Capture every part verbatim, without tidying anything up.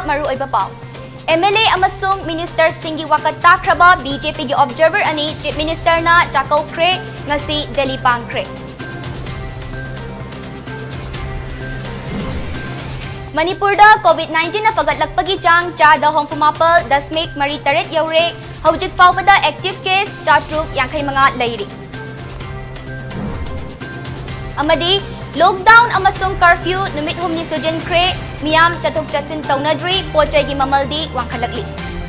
maru oiba pau. M L A amasung Minister Singi wakat takraba B J P gi observer ani Chief Minister na Chakau Kre ngasi Delhi Pangkre. Manipur da COVID nineteen na pagatlakpagi chang chada hongpumapal dasmik mari taret yaure hawjik fawbada active case chatruk yangkai mga lairi. Amadi lockdown amasung curfew numit humni sujin kre miyam chatuk chatsin taunadri pochay gi mamaldi wangkhalagli.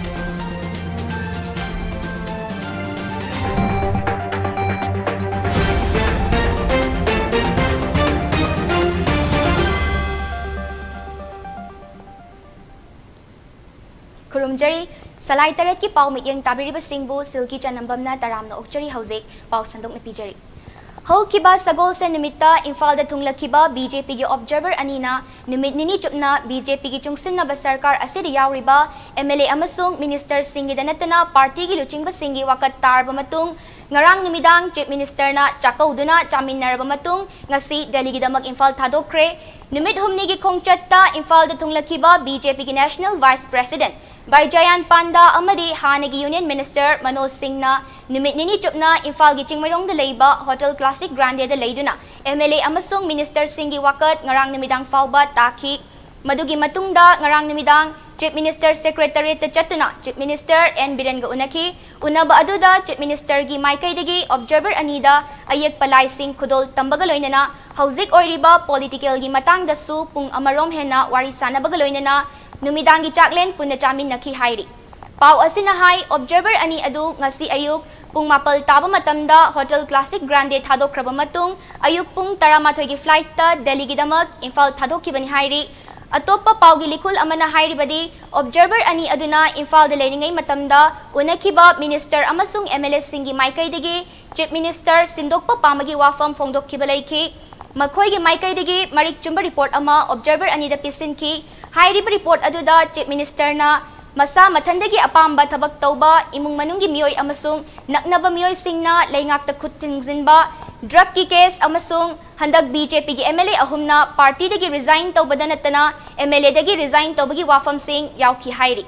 Kurumjari salai taret ki pau mityang tabiriba singbu silki chanambamna taramna okchari haujik pau sandok na pijari. Hau kiba sagol se nimita Imphal da thunglakiba B J P gi observer anina nimit nini chupna B J P gi chungsin na ba sarkar asidi yauriba M L A amasung Minister Singi danatana party gi luchingba singi wakat tarba matung ngarang nimidang Chief Minister na Chakau duna chaminarba matung ngasi Delhi gi damag Imphal thadokre nimit humni gi khongchatta Imphal da thunglakiba B J P gi National Vice President Baijayan Panda amadi Hanagi Union Minister Manoj Singh na nimit nini chupna Imphal gi chingmarong da leiba Hotel Classic Grande da leiduna M L A amasung Minister Singi wakat ngarang nimidang fawba taki madugi matungda ngarang nimidang Chief Minister Secretariat da chatuna Chief Minister N Biren ga unaki unaba aduda Chief Minister gi maikai dagi observer anida ayek palai sing khudol tambaga loinana hauzik oiriba political gi matang da su pung amarom hena wari sanabaga loinana numidangi chaklen punna chamin nakhi hairi pau asina hai observer ani adu ngasi ayuk pung mapal taba matamda Hotel Classic Grande thadokraba matung ayuk pung taramathoi gi flight ta Delhi gi damak Imphal thadokibani hairi atopa pau gi likul amana hairi badi observer ani aduna Imphal da leiringai matamda unakiba minister amasung M L A singi maikai dagi Chief Minister sindokpa pamagi wafam phongdokkibalai makhoi gi maikai dagi marik chumba report ama observer ani da pisin ki hairiba report aduda Chief Minister na masa mathandagi apamba thabak tauba imung manunggi miyoi amasung naknaba miyoi singna leingakta khuttingzinba drug ki case amasung handak B J P gi M L A ahumna party dagi resign taubada natana M L A dagi resign taubagi wafam sing yauki hairi.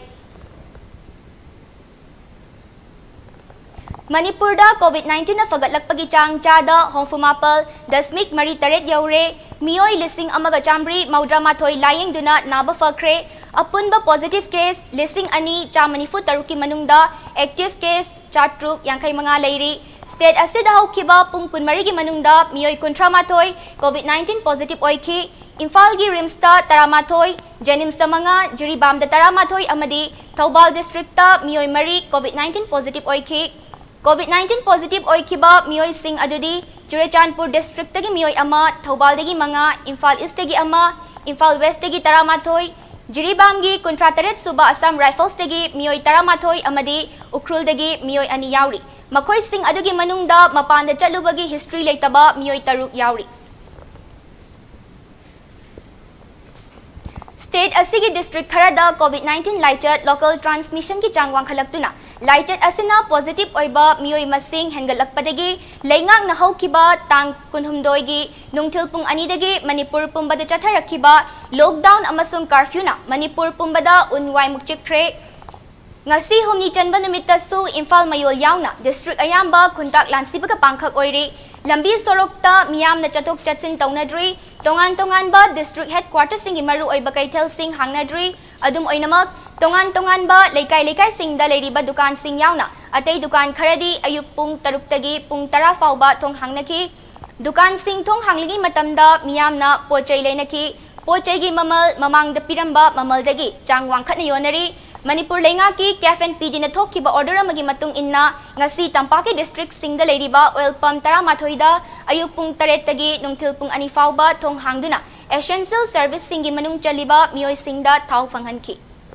Manipur da COVID nineteen na fagatlakpagi chang chada hongfumapal dasmik mari taret yaure miyoi lising amaga chambri maudra mathoi laying duna naba fakre apunba positive case lising ani chamanifu taruki manungda active case chatruk yangkai mga lairi state asida haukiba pung kunmari gi manungda miyoi kuntra mathoi COVID nineteen positive oiki Imphal gi rimsta taramathoi Jenims da mga Jiribam da taramathoi amadi Thoubal district ta miyoi mari COVID nineteen positive oiki COVID nineteen positive oikiba miyoi sing adudi Churachandpur district tagi miyoi ama Thoubal dagi mga Imphal East tagi ama Imphal West tagi taramathoi Jiribam gi Kuntrataret suba Assam Rifles tagi miyoi taramathoi amadi Ukhrul dagi miyoi ani yauri makhoi sing adugi manungda mapanda chalubagi history leitaba miyoi taruk yauri. State asigi district kharada COVID nineteen laichat local transmission ki changwang khalaktuna laichat asina positive oiba miyoi masing hengalakpadagi leingak na haukiba tang kunhumdoi gi nungthilpung anidagi Manipur pumbada chatharakhiba lockdown amasung curfew na Manipur pumbada unwai mukchikre ngasi humni chanba numita su Imphal mayol yauna district ayamba khuntak lansibaga pangkhak oiri lambi sorokta miyam na chatok chatsin taunadri tongan tongan ba district headquarters singi maru oiba kaithel sing hangnadri adum oinamak tongan tongan ba leikai leikai sing da leiriba dukan sing yauna atei dukan kharadi ayuk pung taruk tagi pung tara fauba thong hangnaki dukan sing thong hangligi matamda miyamna pochai leinaki pochai gi mamal mamang da piramba mamal dagi changwang khatna yonari Manipur lenga ki cafen P D na thokiba order amagi matung inna ngasi Tampaki district singda leiriba oil pump tara mathoida ayuk pung taret tagi nungthil pung ani fauba thong hangduna essential service singi manung chaliba miyoi singda thau phanghanki.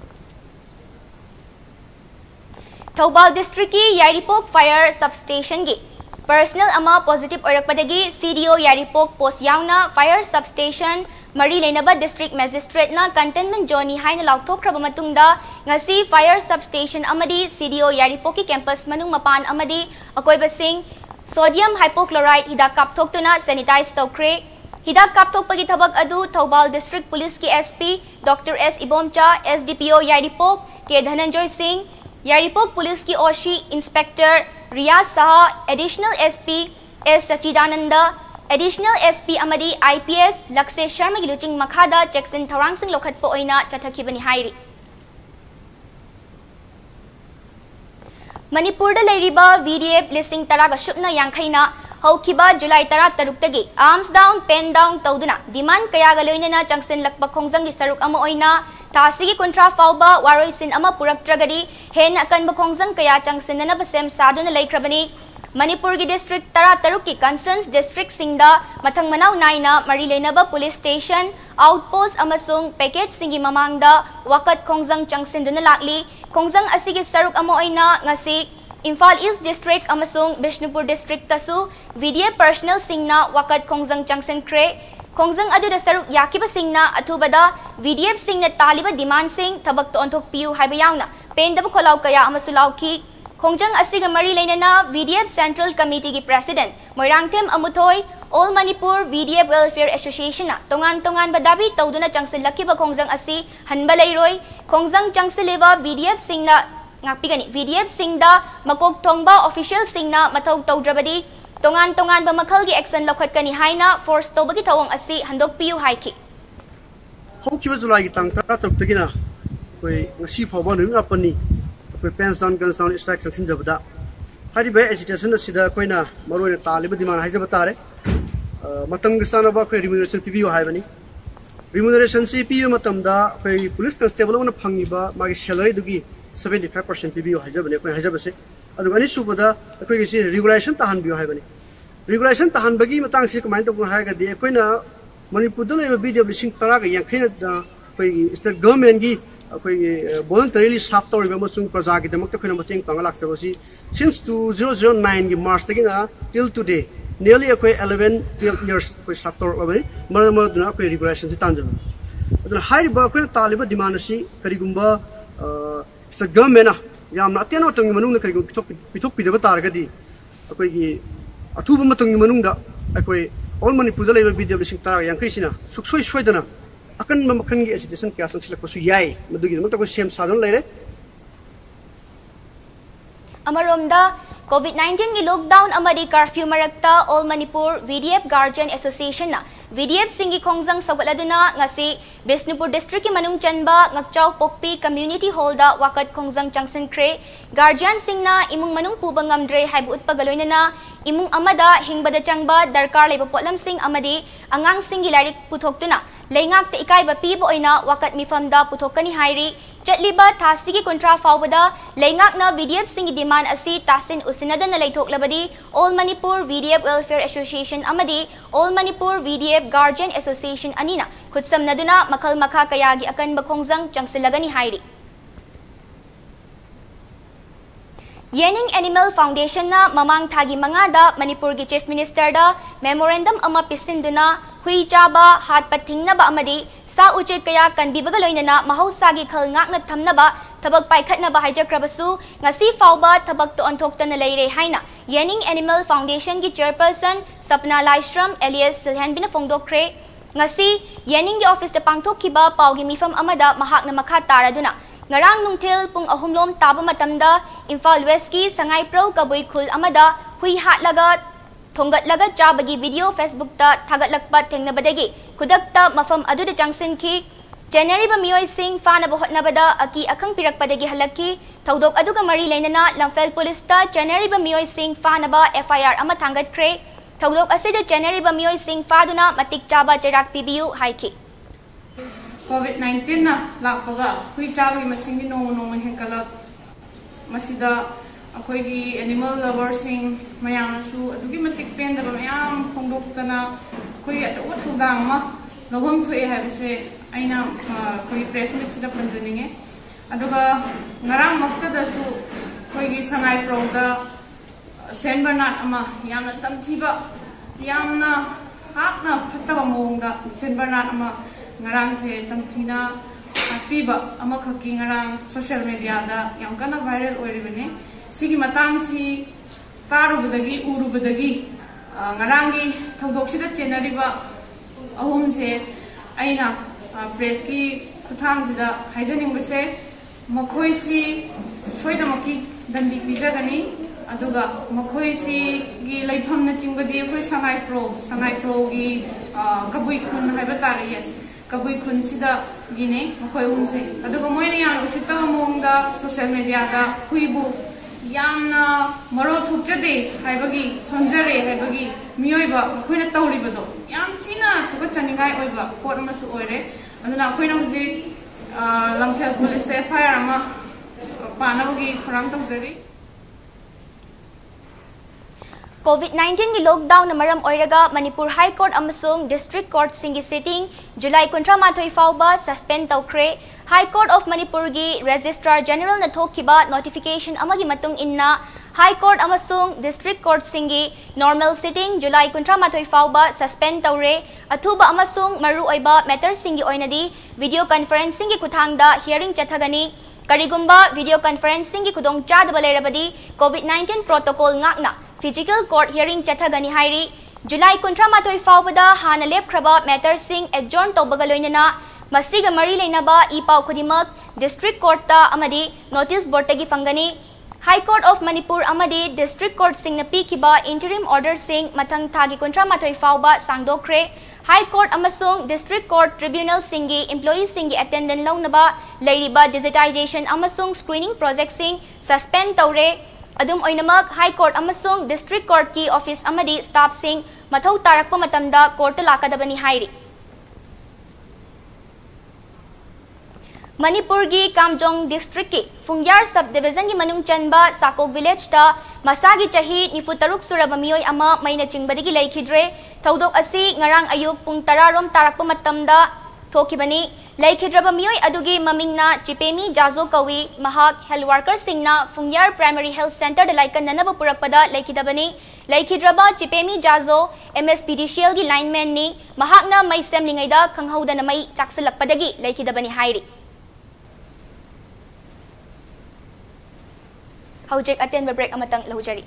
Thoubal district ki Yaripok fire substation gi personal ama positive oirakpadagi C D O Yaripok post yauna fire substation Mari Leinaba district magistrate na containment zone ni haina laukthokraba matungda ngasi fire substation amadi C D O Yaripok ki campus manung mapan amadi akoiba sing sodium hypochlorite hidak kapthoktuna sanitize tokre हिदाक कापथोकपगी थबक अदु Thoubal district police की SP doctor S Ibomcha, SDPO Yairipok K Dhananjay Singh, Yairipok police की OC inspector Riyaz Saha, additional SP S Sachidanand, additional SP अमदी IPS Lakshya Sharma की लुचिंग मखादा चेक्सिन थौरांगसिंग लौखटपा ओइना चथखिबनि हाइरि। Manipur लेरिबा VDF लिसिंग तरागा शुपना यांखैना हौखिबा जुलाई तरा तरुक तगी आर्म्स डाउन पेन डाउन तौदुना डिमांड कयागा लोइनना चंगसिन लकपा खोंगजंगी सरुक अमा ओइना थासिगी कुंट्रा फाउबा वारोइसिन अमा पुरक्त्रगदी हेन अकनबा खोंगजंग कया चंगसिनना बसेम सादुना लेख्रबनी। मणिपुर की डिस्ट्रिक्ट तरा तरुक की कंसर्न्स डिस्ट्रिक्ट सिंगदा मथंग मनाव नाइना मरी लेनबा पुलिस स्टेशन आउटपोस्ट अमसुंग पैकेट सिंगी ममांगदा वकत खोंगजंग चंगसिनदुना लाकली। खोंगजंग असिगी सरुक अमा ओइना ngasi इम्फाल ईस्ट डिस्ट्रिक्ट अमसुंग बिष्णुपुर डिस्ट्रिक्ट तसु वीडीएफ पर्सनल सिंगना वकत खोंगजंग चंगसिनख्रे। खोंगजंग अदुदा सरुक याकिबा सिंगना अथुबदा वीडीएफ सिंगना तालिबा डिमांड सिंग थबक ओंथोकपियु हाइबा यावना पेंदबा खोलाव कया अमसु लाउखी। खोंगजंग असिगा मरी लेनना वीडीएफ सेंट्रल कमिटी की president Moirangthem Amuthoi all Manipur VDF welfare association तोंगान तोंगान बदाबी तौदुना चंगसिलखिबा खोंगजंग असि हनबा लेरोय। खोंगजंग चंगसिलेबा वीडीएफ सिंगना ngapigani वीडीएफ सिंगदा मकोक थोंगबा ऑफिशियल सिंगना मथौ तौद्रबदी तोंगान तोंगान बमखल की एक्शन लखटकनी हाइना फोर्स तौबगी थवंग असि हंदोकपियु हाइखि। हौखिबा जुलाई की तांग तरा तरुक तगिना कोई ngasi फावबा नुंग अपनी कोई pens down guns down strike संसिन जबदा हारिबा एजिटेशन असिदा कोइना मरोय तालिबा डिमांड हाइजबा तारे मतंग सानबा कोई रिम्यूनरेशन पिबियो हाइबनी। रिम्यूनरेशन से पियो मतमदा कोई पुलिस कांस्टेबल ओना फंगिबा मागी सैलरी दुगी seventy-five percent पिबियो हाइजबने कोइ हाइजबसे अदु अनि सुबदा कोइ से रेगुलेशन ताहनबियो हाइबनी। रेगुलेशन ताहनबगी मतंग से कमाइन तब हाइगदि कोइना मणिपुर द लेबा वीडियो लिसिंग तरा ग यांखैना कोइ स्टेट गवर्नमेंट की कोइ वॉलंटरीली साफ तौरिबा मसुंग प्रजा की दमक कोइना मतेंग पांगा लाक्सबसी सिंस two thousand nine की मार्च तगिना टिल टुडे nearly कोइ eleven twelve years कोइ साफ तौरबनी मर मरदुना कोइ रेगुलेशन से तांजब अदु हाइबा कोइ तालिबा डिमांड से करिगुंबा स्टेट गवर्नमेंट यामना अतेना तंग मनुंग करिगु पिथोक पिथोक पिदबा तारगदी अकोइ की अथुब मतंग मनुंग दा अकोइ ऑल मणिपुर द लेबा वीडियो लिसिंग तरा यांखैसिना सुक्सोय सोयदना अकन मखन की एजिटेशन क्या संसिलकसु याय मदुगी मत को सेम साधन लेरे। अमरोमदा कोविड नाइन्टीन की लॉकडाउन अमदी कर्फ्यू मरक्ता all Manipur VDF guardian association ना वीडीएफ सिंगी खोंगजंग सगलदुना ngasi बिष्णुपुर डिस्ट्रिक्ट की मनुंग चनबा ngakchau pokpi कम्युनिटी हॉल दा वकत खोंगजंग चंगसिनख्रे। गार्जियन सिंगना इमुंग मनुंग पुबा ngamdre हाइबु उत्पगलोइनना इमुंग अमदा हिंगबदा चंगबा दरकार लेबा पोटलम सिंग अमदी अंगांग सिंगी लाइरिक पुथोक्तुना लेंगाक इकाइबा पीबा ओइना वकत मिफमदा पुथोकनी हाइरी। चटलिबा थासिगी कुंट्रा फाउबदा लेंगाकना वीडीएफ सिंगी डिमांड असि तासिन उसिनदना लेथोकलबदी all Manipur VDF welfare association अमदी all Manipur VDF guardian association अनिना खुदसमनदुना मखल मखा कयागी अकनबा खोंगजंग चंगसिलगनी हाइरी। येनिंग एनिमल फाउंडेशन ना ममांग थागी मंगादा मणिपुर की चीफ मिनिस्टर दा मेमोरेंडम अमा पिसिंदुना हुई चाबा हाथ पथिंगनबा अमदी सा उचे कया कनबिबगा लोइनना महौसागी खल ngakna thamnaba thabak paikhatnaba haijakrabsu ngasi fauba thabak to onthoktan leire haina Yening animal foundation की chairperson Sapna Laishram alias सिलहेनबिना फोंदोक्रे। ngasi येनिंग की ऑफिस ता पांगथोखिबा पाउगी मिफम अमदा महाकना मखा तारादुना ngarang nungthil pung ahumlom taba matamda Imphal west की संगाइप्रो कबुई खुल अमदा हुई हाटलगा थोंगतलगा चाबगी वीडियो फेसबुक ता थागतलकपा थेंगनबदगी खुदक्ता मफम अदुदा चंगसिनखी। जेनरीबा मियोय सिंह फानबा होटनबदा अकी अखंग पिरकपदगी हलक्की थौदोक अदुगा मरी लेनना लंफेल पुलिस ता जेनरीबा मियोय सिंह फानबा एफआईआर अमा थांगतख्रे। थौदोक असिदा जेनरीबा मियोय सिंह फादुना मतिक चाबा चेराक पिबियु हाइखी। कोविड नाइन्टीन ना लापगा हुई चाबगी मसिंगी नो नो हेंकलक मसिदा अखोगी एनिमल लवर्सिंग मयामसु अदुगी मतिक पेंदबा मयाम फोंदोक्तना कोई अचौबा थौदांग अमा लवम थोए हाइबसे अइना कोई प्रेस मीट सिदा पंजनिंगे अदुगा ngaraang मक्तदसु कोई संगाई प्रोदा सेंट बर्नार्ड अमा यामना तमथिबा यामना हाकना फत्तबा मोंगदा सेंट बर्नार्ड अमा ngaraang से तमथिना पीबा अमा खकी ngaraang सोशल मीडिया दा याम कना वायरल ओइरिबने सिगी मतंग सी तारुबदगी उरुबदगी ngaraang gi थौदोक सिदा चेनरिबा अहम से अना प्रेस की खुथांग हाइजनिंगसे मखोइसी सोइदमकी दंडी पीजगनी अदुगा मखोइसी गी लेफम न चिंगबदी अखोइ सनाई प्रो सनाई प्रो गी कबुई खुन हाइबा तारे यस कबुई खुन सिदा गिने मखोइ हुमसे अदुगा मोइने यान उसिता मोंगदा सोशल मीडिया दा हुइबु यामना मरो थुकजदे हाइबगी सोंजरे हाइबगी मियोइबा मखोइना तौरिबदो याम थिना तुगा चनिगाय ओइबा पोट अमसु ओइरे अदुना अखोइना हुजि लमफेल पुलिस ते फायर अमा पानाबगी थोरांग तौजरी कोविड नाइन्टीन की लॉकडाउन मरम ओइरगा मणिपुर हाई कोर्ट अमसुंग डिस्ट्रिक्ट कोर्ट सिंगी सिटिंग जुलाई कुंट्रा माथोई फाउबा सस्पेंड तौख्रे हाई कोर्ट ऑफ मणिपुर की रजिस्ट्रार जनरल न थोखिबा नोटिफिकेशन अमगी मतुंग इन्ना हाई कोर्ट अमसुंग डिस्ट्रिक्ट कोर्ट सिंगी नॉर्मल सिटिंग जुलाई कुंट्रा माथोई फाउबा सस्पेंड तौरे अथुबा अमसुंग मरु ओइबा मैटर सिंगी ओइनदी वीडियो कॉन्फ्रेंसिंग की खुथांगदा हियरिंग चथगनी करिगुंबा वीडियो कॉन्फ्रेंसिंग की खुदोंग चादबा लेरबदी COVID nineteen protocol ngakna physical court hearing चथगनी हाइरी जुलाई कुंट्रा माथोई फाउबदा हाना लेपख्रबा मैटर सिंग एडजॉर्न तौबगा लोइनना मसीगा मरी लेनबा ई पाउ खुदिमक डिस्ट्रिक्ट कोर्ट ता अमदी नोटिस बोर्ड तगी फंगनी हाई कोर्ट ऑफ मणिपुर अमदी डिस्ट्रिक्ट कोर्ट सिंग न पीखिबा इंटरिम ऑर्डर सिंग मथंग थागी कुंट्रा माथोई फाउबा सांगदोख्रे हाई कोर्ट अमसुंग डिस्ट्रिक्ट कोर्ट ट्रिब्यूनल सिंगी एम्प्लॉई सिंगी अटेंडेंट लौनबा लेरिबा डिजिटाइजेशन अमसुंग स्क्रीनिंग प्रोजेक्ट सिंग सस्पेंड तौरे अदुम ओइनमक हाई कोर्ट अमसुंग डिस्ट्रिक्ट कोर्ट की ऑफिस अमदी स्टाफ सिंग मथौ तारकप मतमदा कोर्ट लाकदबनी हाइरी मणिपुर की कामजोंग डिस्ट्रिक्ट की फुंग्यार सब डिवीजन की मनुंग चनबा साकोक विलेज ता मसागी चही निफु तरुक सुरब मियोय अमा मैना चिंगबदगी लेखिद्रे थौदोक असि ngarang ayuk pung tara rom tarakpa matamda थोखिबनी लेखिद्रब मियोय अदुगी ममिंगना Chipemi Jajo कवी महाक हेल्थ वर्कर सिंगना फुंग्यार प्राइमरी हेल्थ सेंटर लाइकन ननब पुरकपदा लेखिदबनी लेखिद्रब चिपेमी जाजो एमएसपीडीसीएल की लाइनमैन नि महाकना मई सेमलिंगैदा खंगहौदना मई चाक्सलकपदगी लेखिदबनी हाइरी हौजेक अटेन ब्रेक अमतंग लौजरी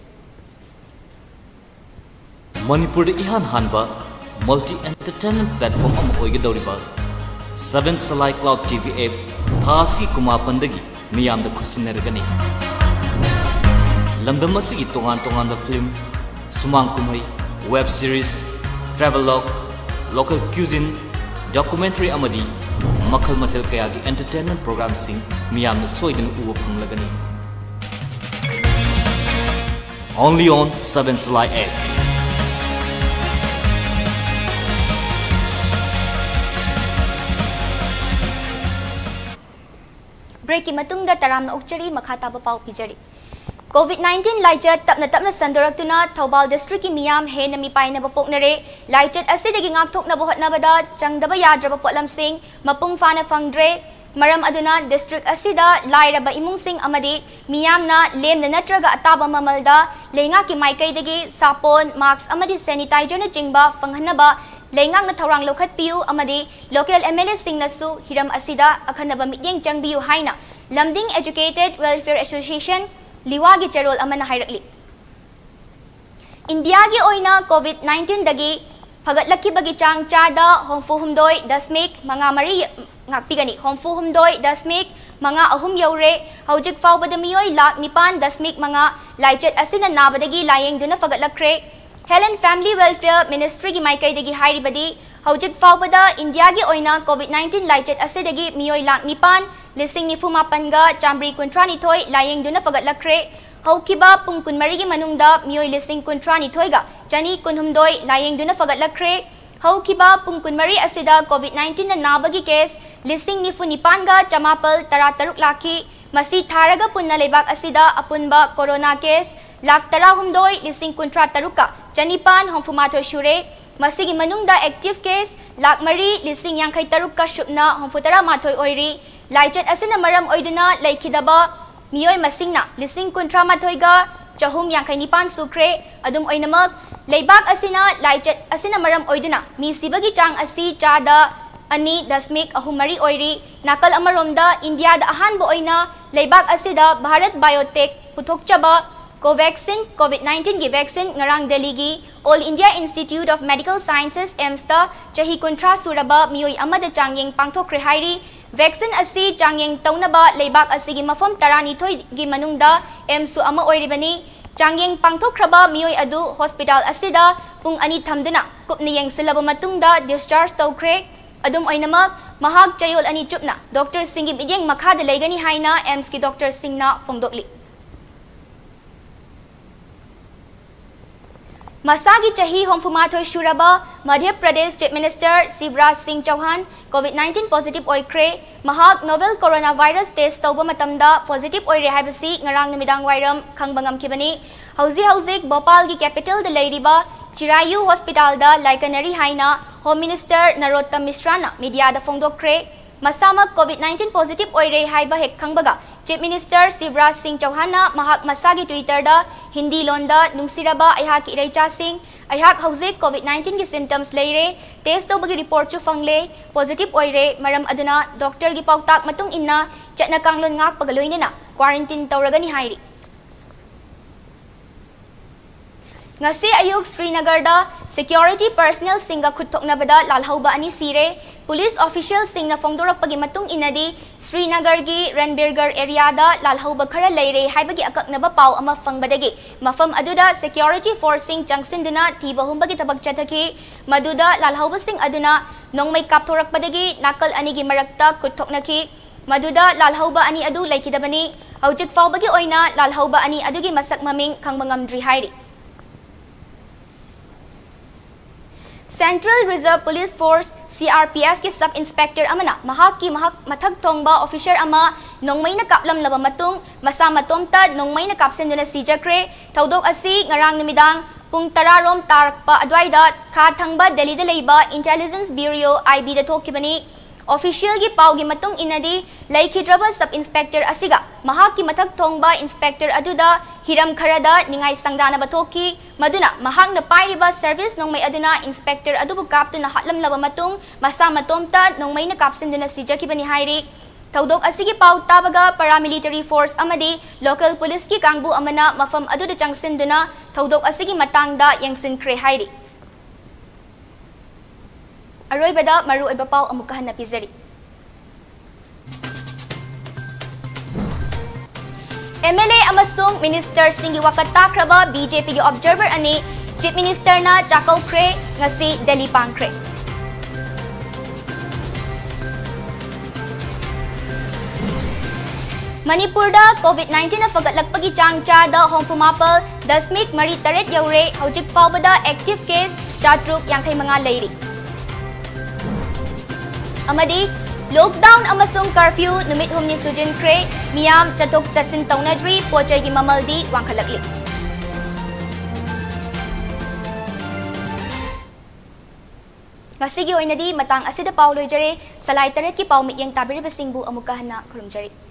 मणिपुर इहान हानबा मल्टी एंटरटेनमेंट प्लेटफॉर्म अम ओइगदौरिबा seven Salai cloud TV app थासी कुमापंदगी मियाम द खुसिनरगनी लमदम असगी तोगान तोगान द फिल्म सुमांग कुमई web series travel log local cuisine documentary अमदी मखल मथल कया की एंटरटेनमेंट प्रोग्राम सिंग मियाम द सोइदन उव फंगलगनी only on seven Salai app break की मतुंगदा तरामना उक्चरी मखाताबा पाउ पिजरी कोविड नाइन्टीन लाइचत तपना तपना संदोरक्तुना थौबाल डिस्ट्रिक्ट की मियाम हेन मिपाइनबा पोकनरे लाइचत असिदगी ngakthoknaba hotnabada changdaba yadraba potlamsing mapung fana fangdre मरम अदुना डिस्ट्रिक्ट असिदा लाइरबा इमुंगसिंग अमदी मियामना लेमना नत्रगा अताबा ममलदा लेंगा की माइकैदगी सापोन मास्क अमदी सैनिटाइजर न चिंगबा फंगहनबा लेंगा न थौरांग लोखत पियु अमदी लोकल एमएलए सिंगनसु हिरम असिदा अखनबा मियेंग चंगबियु हाइना लमदिंग एजुकेटेड वेलफेयर एसोसिएशन लिवागी चरोल अमना हाइरकली इंडिया की ओइना कोविड नाइन्टीन दगी फगतलखिबगी चांग चादा होमफु हुमदोय दशमिक मंगा मरी ngakpigani homfu humdoi dasmik manga ahum yaure hojik faubada miyoi lak nipan dasmik manga laichet asina nabadagi layeng duna fagatlakre health and family welfare ministry gi maikai dagi hairibadi hojik faubada india gi oina covid nineteen laichet asidagi miyoi lak nipan lising nifu mapan ga chambri kuntrani thoi layeng duna fagatlakre haukiba pung kunmari gi manungda miyoi lising kuntrani thoi ga chani kunhumdoi layeng duna fagatlakre haukiba pung kunmari asida covid nineteen na nabagi case लिसिंग निफु निपानगा चमापल तरा तरुक lucky मसी थारगा पुन्ना लेबाक असिदा अपुनबा corona case lakh तरा हुमदोय लिसिंग कुंट्रा तरुका चनिपान होमफुमाथो शुरे मसीगी मनुंगदा एक्टिव केस लाख मरी लिसिंग यांखै तरुका शुपना होमफुतरा माथोय ओइरी लाइचत असिना मरम ओइदुना लेखिदबा मियोय मसिंगना लिसिंग कुंट्रा माथोयगा चहुम यांखै निपान सुख्रे अदुम ओइनमक लेबाक असिना लाइचत असिना मरम ओइदुना मी सिबगी चांग असि चादा अनि दशमिक अहुमरी ओइरी नाकल अमरोमदा इंडिया दा अहानबो ओइना लेबाक असिदा भारत बायोटेक पुथोकचबा कोवैक्सीन कोविड नाइन्टीन की वैक्सीन ngarang दिल्ली की All India Institute of Medical Sciences A I M S ta chahi kunthra suraba miyoi amada changyeng pangthokre hairi vaccine asi changyeng taunaba leibak asigi mafam taranithoi gi manungda A I M S su ama oiribani changyeng pangthokraba miyoi adu hospital asida pung ani thamduna kupni yengsilaba matungda discharge tawkhre adum oinamak mahak chayol ani chupna Doctor Singh Midyeng makhada leigani haina A I M S ki Doctor Singh na fongdokli Masagi chahi homfumathoi shuraba Madhya Pradesh Chief Minister Shivraj Singh Chauhan COVID nineteen positive oikre mahak novel coronavirus test tawba matamda positive oire haibasi ngarang numidang wairam khangbangam kibani hauzi hauzik Bhopal gi capital de leiriba Chirayu Hospital da laikanari haina Home Minister Narottam Mishra na media da fongdokre masamak COVID nineteen positive oire haiba hek khangbaga Chief Minister Shivraj Singh Chauhan na mahak masagi Twitter da Hindi londa nungsiraba ayhak ki iraicha sing ayhak hauzik COVID nineteen ki symptoms leire test tawbagi report chu fangle positive oire maram aduna doctor gi pautak matung inna chatna kanglon ngak pagaloine na quarantine tawragani hairi ngasi ayuk Srinagar da security personnel singa khutthoknabada lalhauba ani sire police official singna fongdorakpagi matung inadi Srinagar gi Ranbirgarh area da lalhauba khara leire haibagi akaknaba pau ama fangbadagi mafam aduda security forcing changsinduna thiba humbagi tabak chathaki maduda lalhauba sing aduna nongmai kapthorakpadagi nakal ani gi marakta khutthoknaki maduda lalhauba ani adu laikidabani hawjik fawbagi oina lalhauba ani adugi masak maming khangbangamdri hairi Central Reserve Police Force C R P F ki Sub Inspector amana mahak ki mahak mathag thongba officer ama nongmai na kaplam laba matung masa matomta nongmai na kapsenduna sijakre thaudok asi ngarang numidang pung tararom tarakpa adwaida kha thangba Delhi da leiba Intelligence Bureau I B da thokibani official gi pau gi matung inadi laikhidraba Sub Inspector asiga mahak ki mathag thongba inspector aduda hiram kharada ningai sangdana bathoki maduna mahak na pairiba service nongmai aduna inspector adubu kaptuna hatlam laba matung masa matomta nongmai na kapsinduna sijakibani hairi thaudok asigi pau tabaga paramilitary force amadi local police ki kangbu amana mafam aduda changsinduna thaudok asigi matangda yengsinkhre hairi aroibada maru oiba pau amuka hana pizari M L A amasung Minister Singhi Wakattakraba B J P gi observer ani Chief Minister na chakaukre ngasi Delhi pangkre Manipur da COVID nineteen na fagatlakpagi changcha da homfumapal dasmik mari taret yaure hawjik fawbada active case chatruk yangkai mga leiri amadi lockdown amasung curfew numit humni sujin kre miyam chatok chatsin taunadri pochai gi mamaldi wangkhalakli ngasigi oinadi matang asida pauloi jare salai taret ki paumit yang tabiri basingbu amukahna khurumjari